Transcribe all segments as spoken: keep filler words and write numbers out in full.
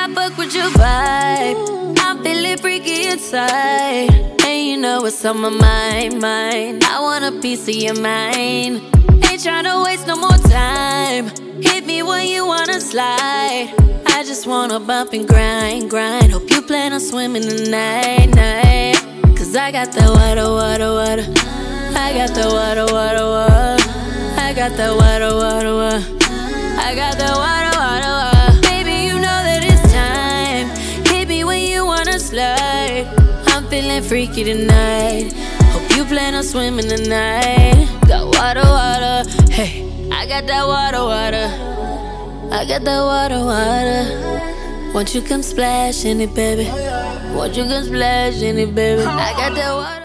I fuck with your vibe. I'm feeling freaky inside, and you know what's on my mind, mind. I want a piece of your mind. Ain't tryna waste no more time. Hit me when you wanna slide. I just wanna bump and grind, grind. Hope you plan on swimming tonight, night. Cause I got that water, water, water. I got that water, water, water. I got that water, water, water. I got that water, water, water. Baby, you know that it's time. Hit me when you wanna slide. I'm feeling freaky tonight. Hope you plan on swimming tonight. Got water, water. Hey, I got that water, water. I got that water, water. Won't you come splash in it, baby? Won't you come splash in it, baby? I got that water.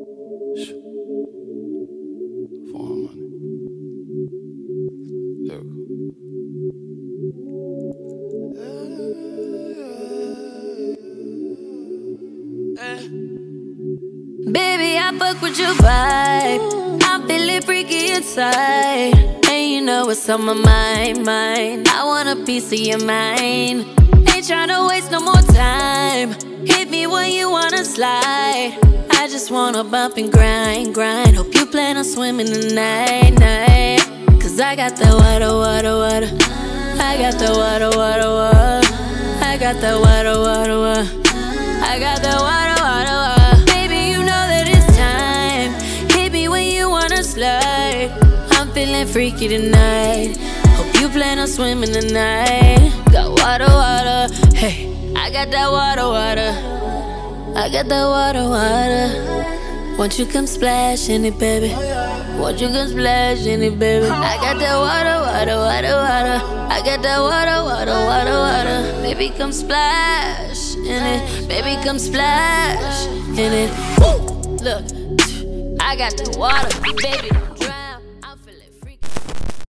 Baby, I fuck with your vibe. I'm feeling freaky inside, and you know what's on my mind, mind. I want a piece of your mind. Ain't tryna waste no more time. Hit me when you wanna slide. I just wanna bump and grind, grind. Hope you plan on swimming tonight, night. Cause I got that water, water, water. I got that water, water, water. I got that water, water, water. I got that water, water, water. Baby, you know that it's time. Hit me when you wanna slide. I'm feeling freaky tonight. Hope you plan on swimming tonight. Got water, water. Hey, I got that water, water. I got that water, water. Won't you come splash in it, baby? Won't you come splash in it, baby? I got that water, water, water, water. I got that water, water, water, water. Baby, come splash in it. Baby, come splash in it. Woo! Look, I got the water, baby.